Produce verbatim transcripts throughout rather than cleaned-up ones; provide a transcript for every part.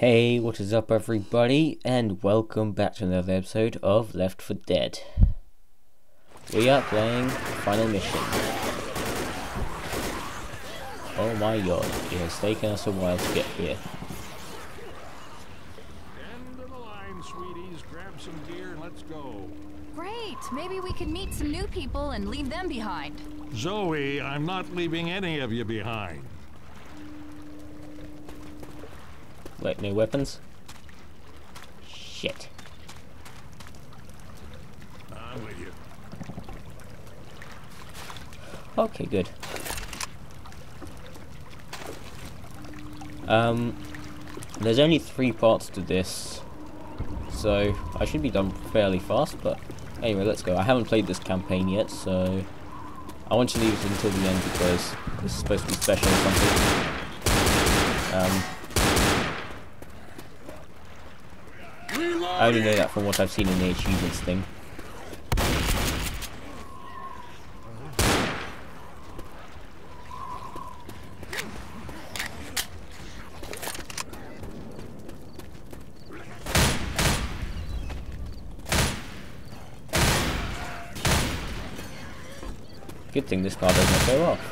Hey, what is up everybody, and welcome back to another episode of Left four Dead. We are playing Final Mission. Oh my god, it has taken us a while to get here. End of the line, sweeties. Grab some gear and let's go. Great! Maybe we can meet some new people and leave them behind. Zoe, I'm not leaving any of you behind. Wait, no weapons? Shit. I'm with you. Okay, good. Um, there's only three parts to this, so I should be done fairly fast, but anyway, let's go. I haven't played this campaign yet, so I want to leave it until the end because this is supposed to be special or something. Um, I only know that from what I've seen in the achievements thing. Good thing this car doesn't go off.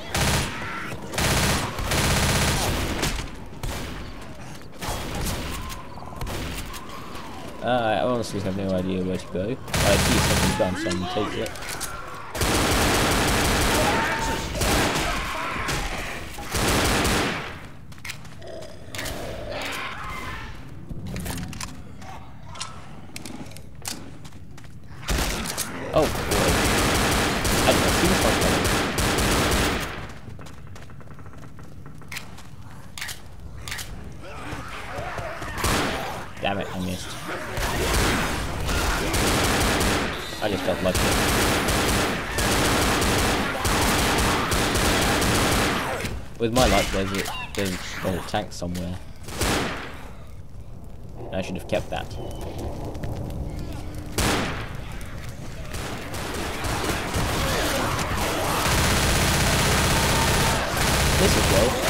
Uh, I honestly have no idea where to go. I see something done, so I'm gonna take it. Oh boy. I did not see this one coming. Damn it, I missed. I just got lucky. With my luck, there's a, there's a tank somewhere. I should have kept that. This is well.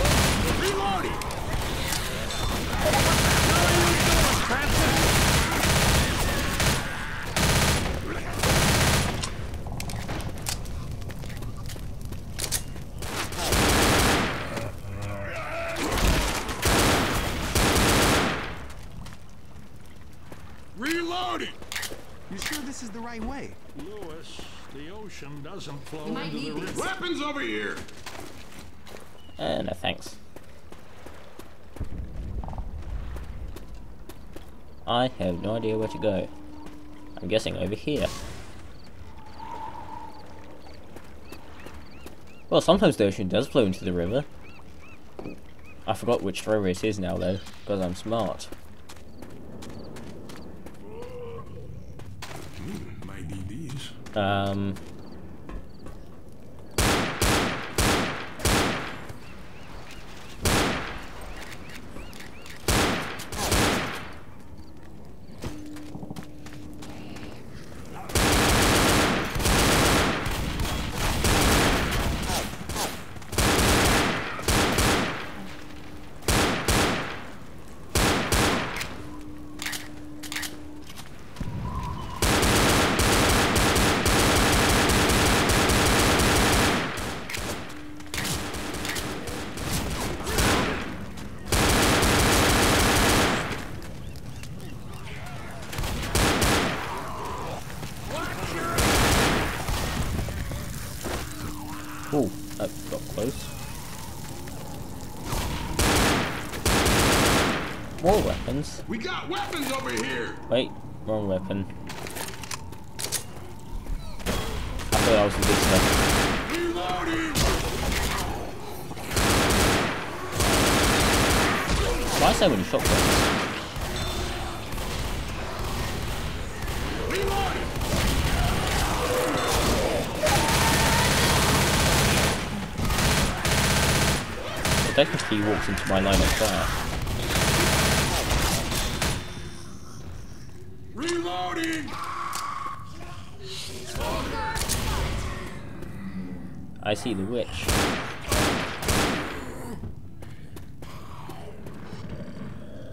Reloading! You sure this is the right way? Lewis, the ocean doesn't flow You might into the need river. these. Weapons over here! Uh, no thanks. I have no idea where to go. I'm guessing over here. Well, sometimes the ocean does flow into the river. I forgot which river it is now though, because I'm smart. Hmm, might need these. Um... Ooh, that got close. More weapons. We got weapons over here! Wait, wrong weapon. I thought that was the good stuff. Reloading! Why so many shotguns? Reloading! Technically he walks into my line of fire. Reloading! I see the witch.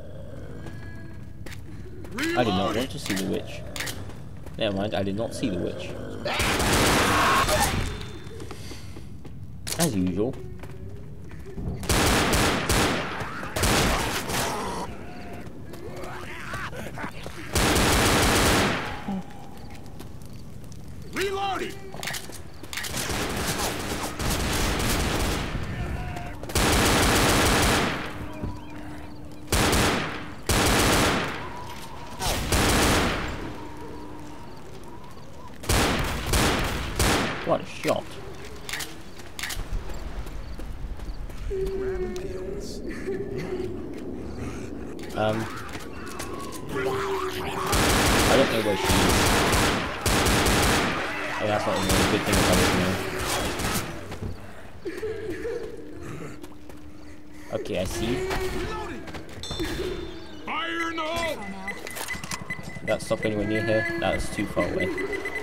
I did not want to see the witch. Never mind, I did not see the witch. As usual. Reloading! What a shot. Um, I don't know where she is. Oh, that's not really a good thing about it now. Okay, I see. Fire in the hole! That stop anywhere near her. That's too far away.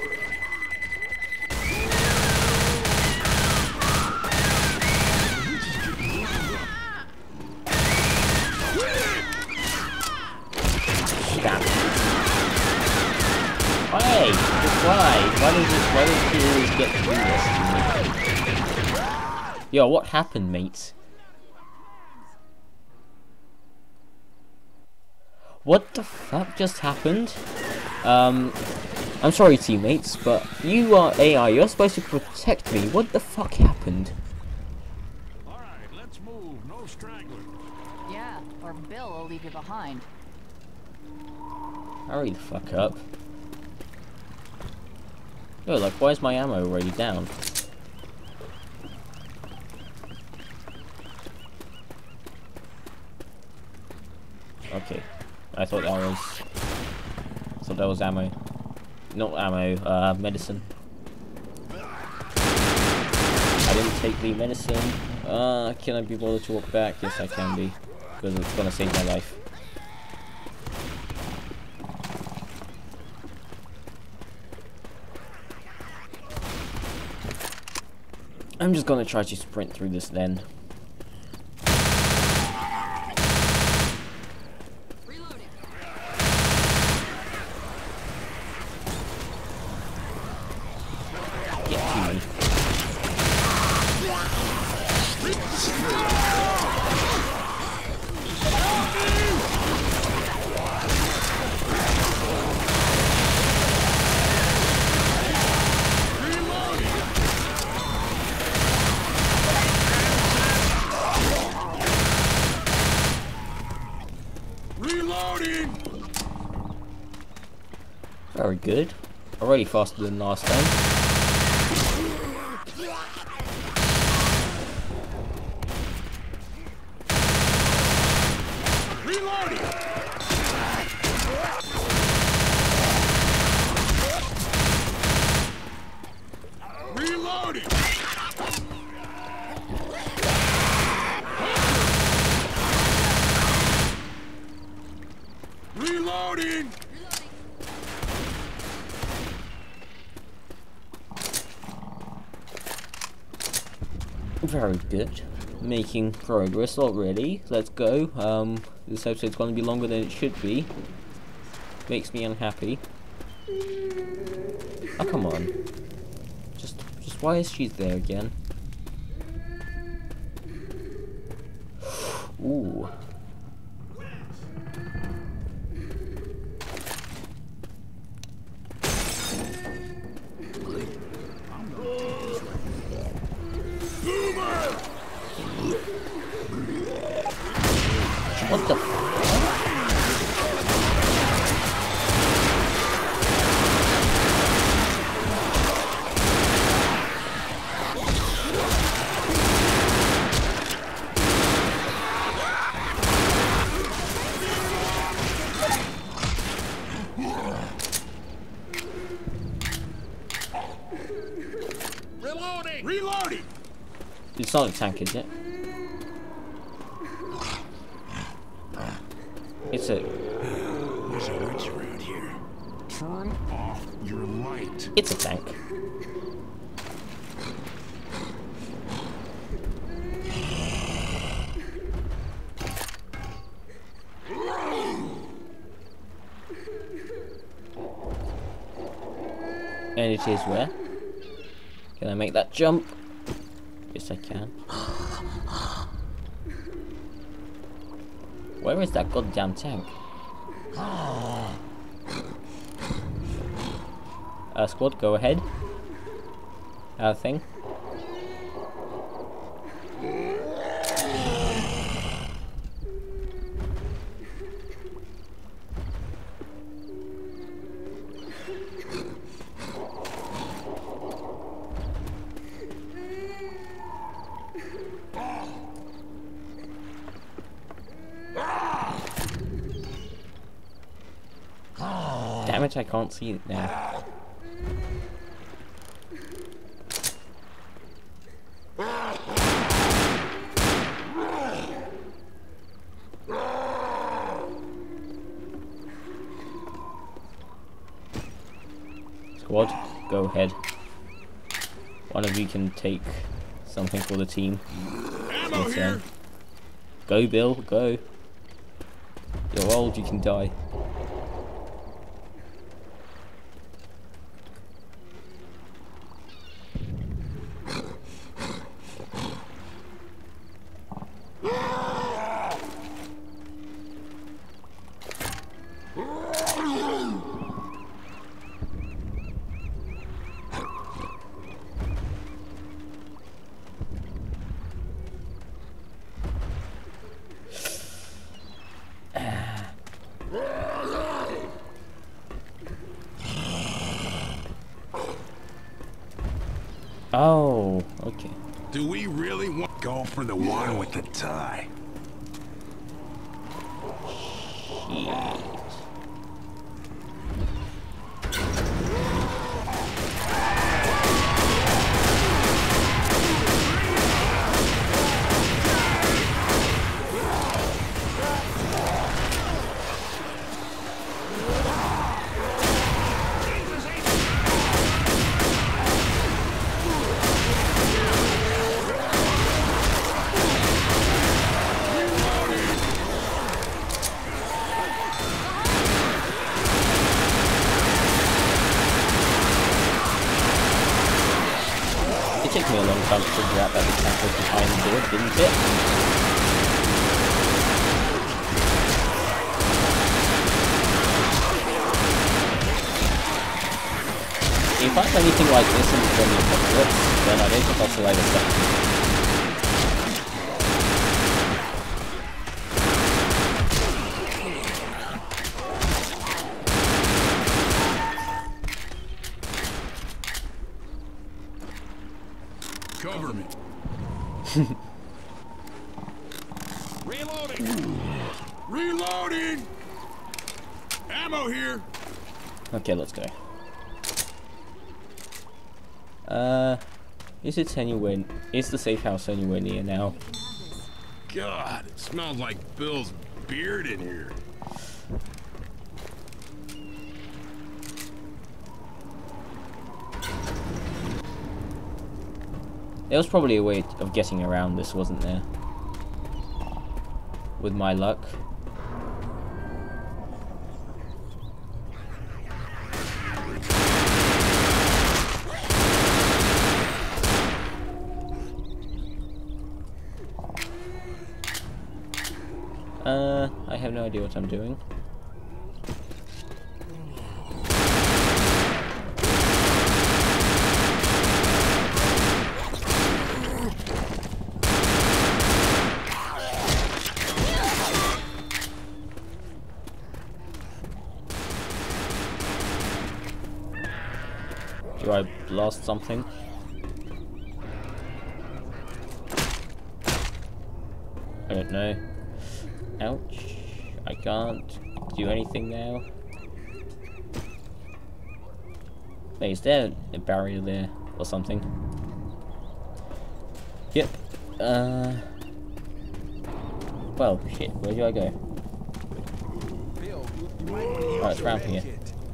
Damn. Why? Just why? Why does this? Why does she always get to do this? Yo, what happened, mates? What the fuck just happened? Um, I'm sorry, teammates, but you are A I. You're supposed to protect me. What the fuck happened? All right, let's move. No stragglers. Yeah, or Bill will leave you behind. Hurry the fuck up. Yo, like, why is my ammo already down? Okay. I thought that was... I thought that was ammo. Not ammo, uh, medicine. I didn't take the medicine. Uh, can I be bothered to walk back? Yes, I can be. Because it's gonna save my life. I'm just gonna try to sprint through this then. Reloading. Get to me. Reloading! Very good. Already faster than last time. Reloading! Reloading! Reloading! Very good. Making progress already. Let's go. Um, this episode's going to be longer than it should be. Makes me unhappy. Oh, come on. Just, just why is she there again? Ooh. What the f- Reloading! Reloading! It's not a tank, is it? It's a... There's a witch around here. Turn off your light. It's a tank. And it is where? Can I make that jump? Yes, I can. Where is that goddamn tank? Uh, squad, go ahead. Our thing. Damn it, I can't see it now. Squad, go ahead. One of you can take something for the team. Ammo here. Go, Bill, go. You're old, you can die. Oh, okay. Do we really want to go for the one with the tie? Shit. It took me a long time to figure out that the tank was behind the door, didn't it? If I have anything like this in the Zombie Apocalypse, then I don't think I'll survive a second. Cover me. Reloading. Reloading. Ammo here. Okay, let's go. Uh, is it anywhere? Is the safe house anywhere near now? God, it smells like Bill's beard in here. There was probably a way of getting around this, wasn't there? With my luck. Uh, I have no idea what I'm doing. Do I blast something? I don't know. Ouch. I can't do anything now. Wait, is there a barrier there or something? Yep. Uh. Well, shit. Where do I go? Oh, it's round here.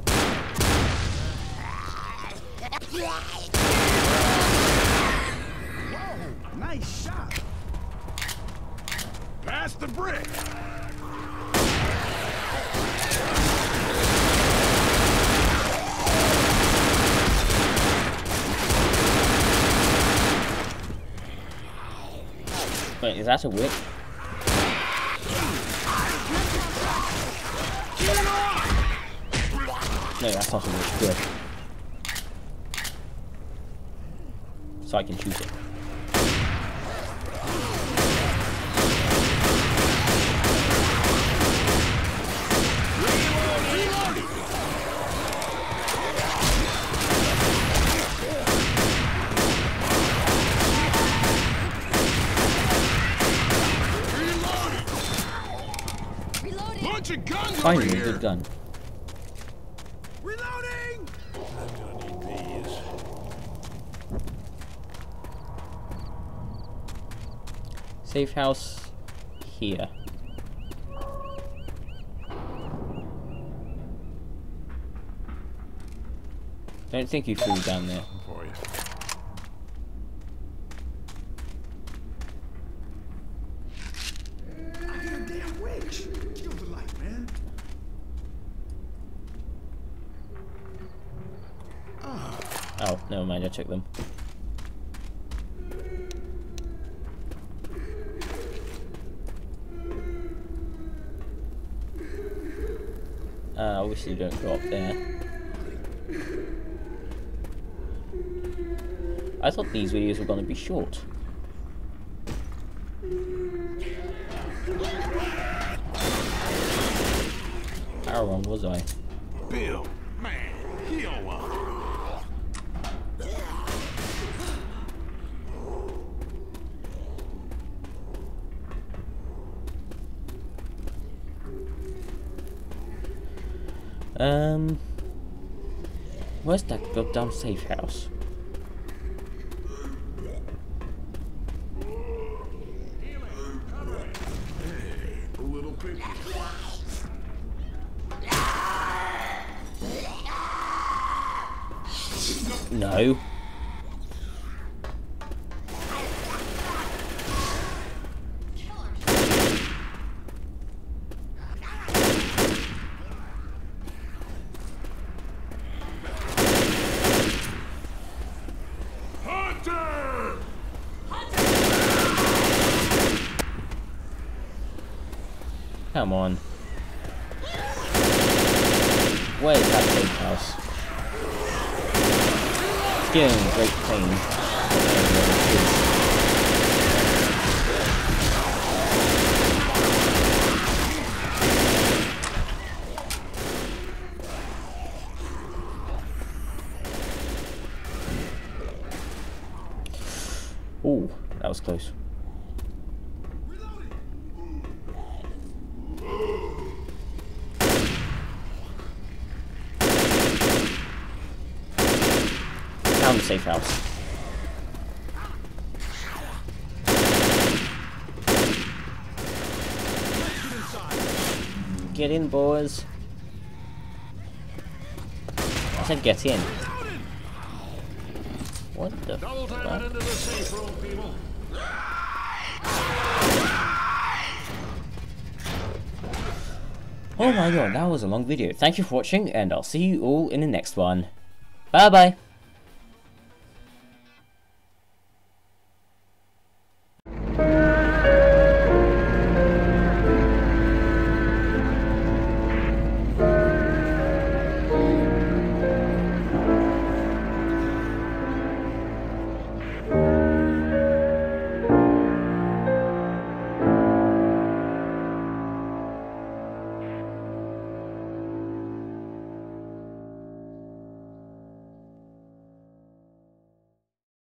Whoa, nice shot. Pass the brick. Wait, is that a whip? No, that's not a whip. Good. So I can shoot it. Finally, a good gun. Reloading! I'm gonna need these. Safe house here. Don't think you fall down there. For you. I hear a damn witch. Kill the light, man. Oh, never mind, I took them. Uh, obviously don't go up there. I thought these videos were going to be short. How wrong was I? Bill, man, heal up. Um, where's that goddamn safe house? A little picky. No. Hunter! Come on. Where's that safe house? It's giving me great pain. Ooh, that was close. Found the safe house. Get in, boys. I said get in. What the Double time fuck? it into the safe room, people. Oh my god, that was a long video. Thank you for watching, and I'll see you all in the next one. Bye bye.